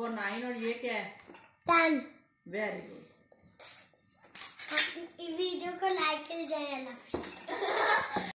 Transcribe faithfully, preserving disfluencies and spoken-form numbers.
वो नाइन और ये क्या है? टेन। Very good. वीडियो को लाइक कर जाए।